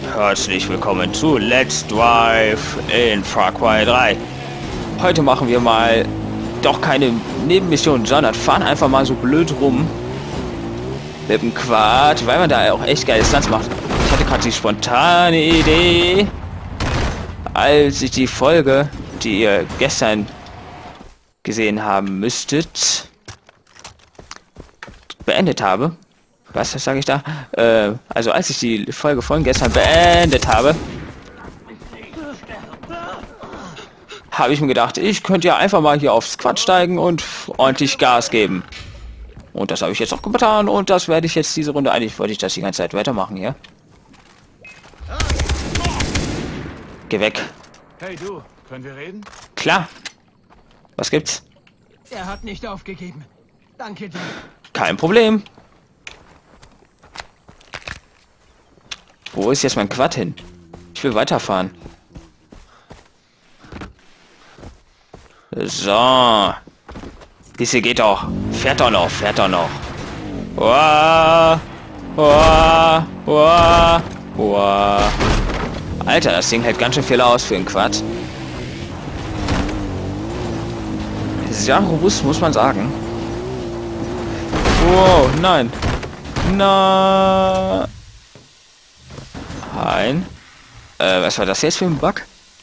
Herzlich willkommen zu Let's Drive in Far Cry 3. Heute machen wir mal doch keine Nebenmission, sondern fahren einfach mal so blöd rum mit dem Quad, weil man da auch echt geile Stunts macht. Ich hatte gerade die spontane Idee, als ich die Folge, die ihr gestern gesehen haben müsstet, beendet habe. Was sage ich da? Also als ich die Folge von gestern beendet habe, habe ich mir gedacht, ich könnte ja einfach mal hier aufs Quad steigen und ordentlich Gas geben. Und das habe ich jetzt auch getan und das werde ich jetzt diese Runde, eigentlich wollte ich das die ganze Zeit weitermachen hier. Geh weg. Hey du, können wir reden? Klar. Was gibt's? Er hat nicht aufgegeben. Danke dir. Kein Problem. Wo ist jetzt mein Quad hin? Ich will weiterfahren. So. Diese geht doch. Fährt doch noch, fährt doch noch. Uah, uah, uah, uah. Alter, das Ding hält ganz schön viel aus für ein Quad. Sehr robust, muss man sagen. Wow, nein. Nein. Was war das jetzt für ein Bug?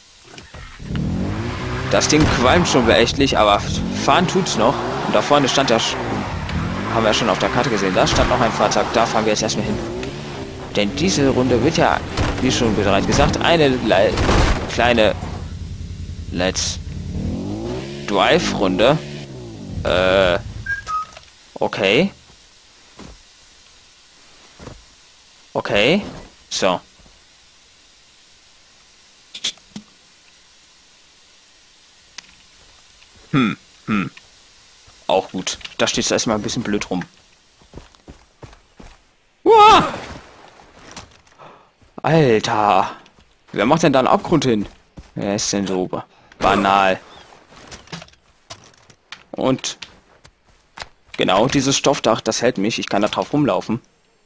Das Ding qualmt schon beächtlich, aber fahren tut's noch. Und da vorne stand ja, haben wir ja schon auf der Karte gesehen, da stand noch ein Fahrzeug, da fahren wir jetzt erstmal hin. Denn diese Runde wird ja, wie schon bereits gesagt, eine kleine Let's Drive Runde. Okay. Okay. So. Auch gut. Da steht erstmal ein bisschen blöd rum. Uah! Alter. Wer macht denn da einen Abgrund hin? Wer ist denn so banal? Und genau, dieses Stoffdach, das hält mich. Ich kann da drauf rumlaufen.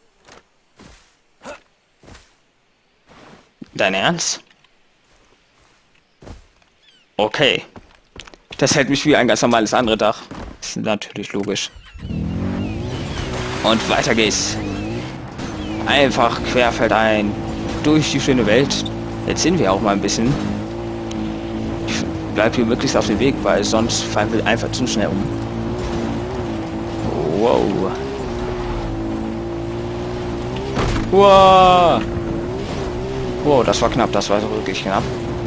Dein Ernst? Okay. Das hält mich wie ein ganz normales andere Dach. Ist natürlich logisch. Und weiter geht's. Einfach querfeldein durch die schöne Welt. Jetzt sind wir auch mal ein bisschen. Ich bleib hier möglichst auf dem Weg, weil sonst fallen wir einfach zu schnell um. Wow. Wow. Wow, das war knapp. Das war wirklich knapp.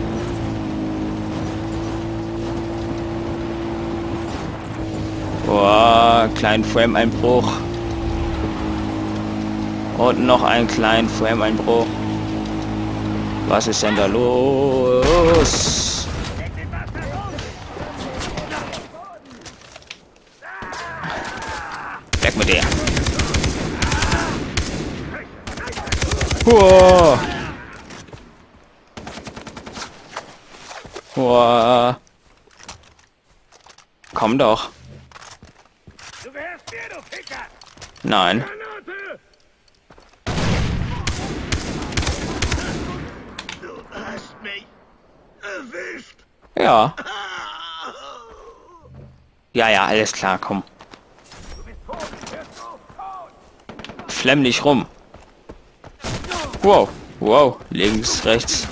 Boah, kleinen Frame-Einbruch. Und noch einen kleinen Frame-Einbruch. Was ist denn da los? Weg mit dir. Boah. Boah. Komm doch. Nein. Du hast mich erwischt. Ja. Ja, ja, alles klar, komm. Flemm nicht rum. Wow, wow, links, rechts.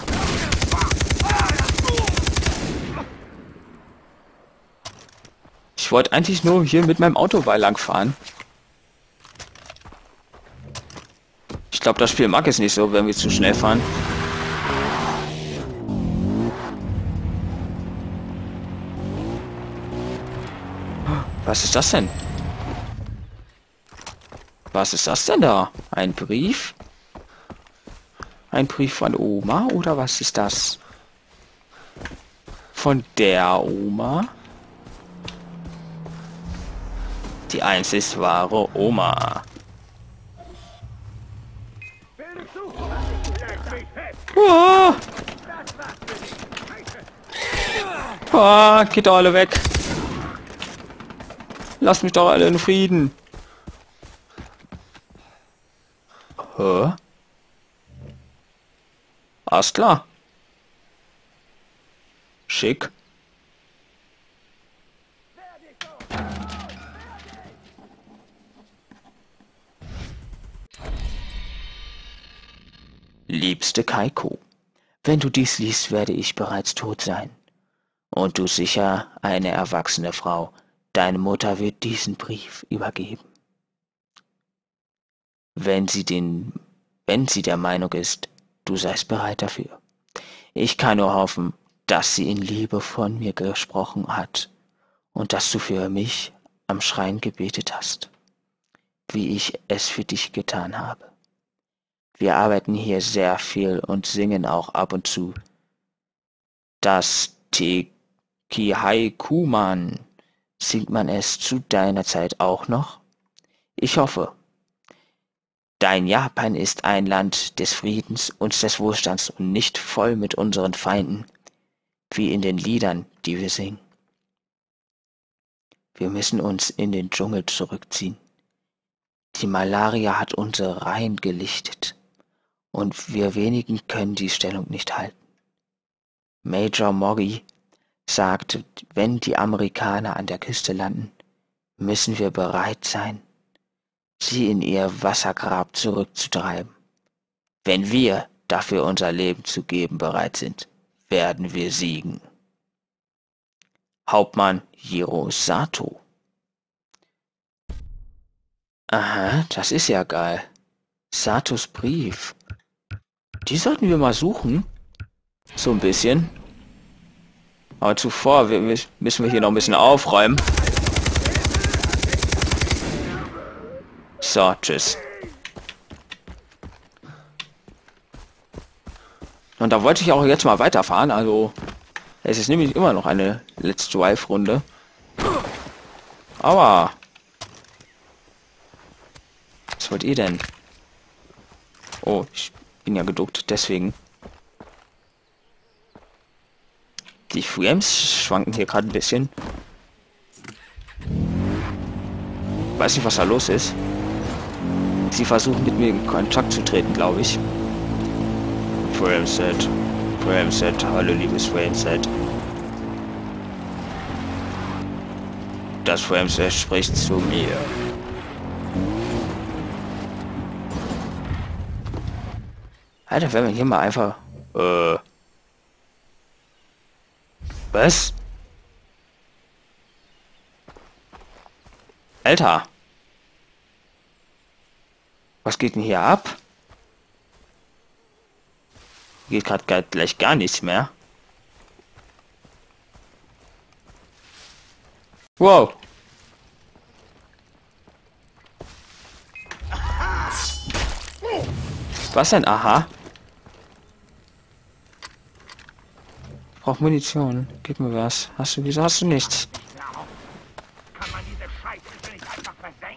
Ich wollte eigentlich nur hier mit meinem Auto lang fahren. Ich glaube, das Spiel mag es nicht so, wenn wir zu schnell fahren. Was ist das denn? Was ist das denn da? Ein Brief? Ein Brief von Oma? Oder was ist das? Von der Oma? Die einzig wahre Oma. Oh. Oh, geht doch alle weg. Lasst mich doch alle in Frieden. Hä? Alles klar. Schick. Liebste Kaiko, wenn du dies liest, werde ich bereits tot sein. Und du sicher eine erwachsene Frau. Deine Mutter wird diesen Brief übergeben. Wenn sie der Meinung ist, du seist bereit dafür. Ich kann nur hoffen, dass sie in Liebe von mir gesprochen hat und dass du für mich am Schrein gebetet hast, wie ich es für dich getan habe. Wir arbeiten hier sehr viel und singen auch ab und zu. Das Tekihai-Kuman, singt man es zu deiner Zeit auch noch? Ich hoffe. Dein Japan ist ein Land des Friedens und des Wohlstands und nicht voll mit unseren Feinden, wie in den Liedern, die wir singen. Wir müssen uns in den Dschungel zurückziehen. Die Malaria hat unsere Reihen gelichtet und wir wenigen können die Stellung nicht halten. Major Moggy sagt, wenn die Amerikaner an der Küste landen, müssen wir bereit sein, sie in ihr Wassergrab zurückzutreiben. Wenn wir dafür unser Leben zu geben bereit sind, werden wir siegen. Hauptmann Jiro Sato. Aha, das ist ja geil. Satos Brief. Die sollten wir mal suchen. So ein bisschen. Aber zuvor müssen wir hier noch ein bisschen aufräumen. So, tschüss. Und da wollte ich auch jetzt mal weiterfahren. Also, es ist nämlich immer noch eine Let's Drive-Runde. Aber... was wollt ihr denn? Oh, ich bin ja geduckt, deswegen. Die Frames schwanken hier gerade ein bisschen. Weiß nicht, was da los ist. Sie versuchen mit mir in Kontakt zu treten, glaube ich. Frameset. Frameset. Hallo, liebes Frameset. Das Frameset spricht zu mir. Alter, wenn wir hier mal einfach... was? Alter. Was geht denn hier ab? Geht gerade gleich gar nichts mehr. Wow. Was denn? Aha. Ich brauch Munition. Gib mir was. Wieso hast du nichts? Kann man diese Scheiße nicht einfach versenken?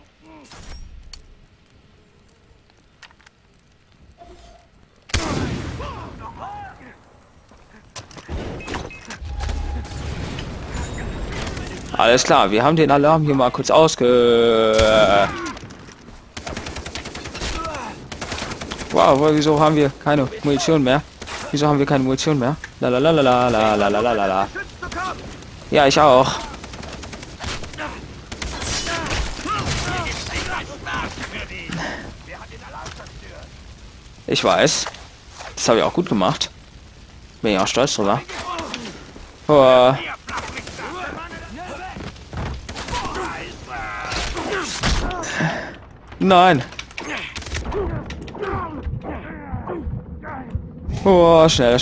Alles klar, wir haben den Alarm hier mal kurz ausge... Wow, wieso haben wir keine Munition mehr? Wieso haben wir keine Munition mehr? Lalalala. Ja, ich auch. Ich weiß. Das habe ich auch gut gemacht. Bin ich auch stolz drüber. Oh. Nein. Oh, schnell,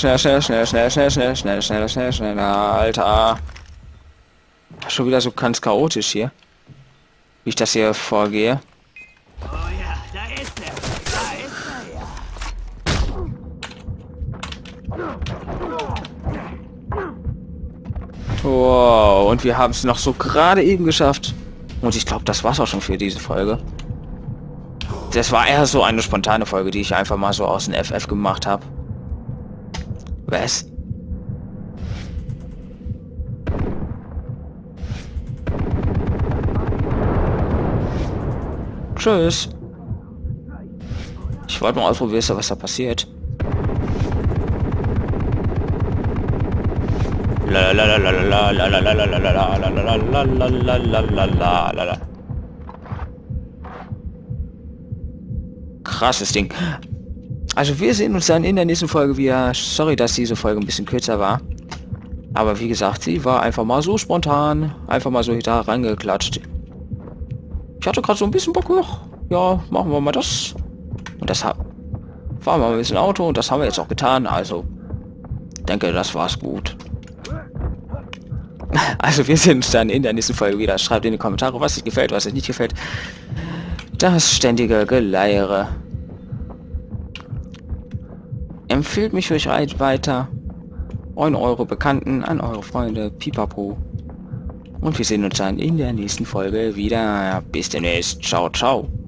Alter. Schon wieder so ganz chaotisch hier. Wie ich das hier vorgehe. Oh ja, da ist er. Da ist er ja. Wow, und wir haben es noch so gerade eben geschafft. Und ich glaube, das war's auch schon für diese Folge. Das war eher so eine spontane Folge, die ich einfach mal so aus dem FF gemacht habe. Was? Tschüss. Ich wollte mal ausprobieren, was da passiert. Krasses Ding. Also wir sehen uns dann in der nächsten Folge wieder. Sorry, dass diese Folge ein bisschen kürzer war. Aber wie gesagt, sie war einfach mal so spontan. Einfach mal so da reingeklatscht. Ich hatte gerade so ein bisschen Bock noch. Ja, machen wir mal das. Und deshalb fahren wir mal ein bisschen Auto. Und das haben wir jetzt auch getan. Also, denke, das war's gut. Also wir sehen uns dann in der nächsten Folge wieder. Schreibt in die Kommentare, was euch gefällt, was euch nicht gefällt. Das ständige Geleiere. Empfehlt mich euch weiter. An eure Bekannten, an eure Freunde, pipapo. Und wir sehen uns dann in der nächsten Folge wieder. Bis demnächst. Ciao, ciao.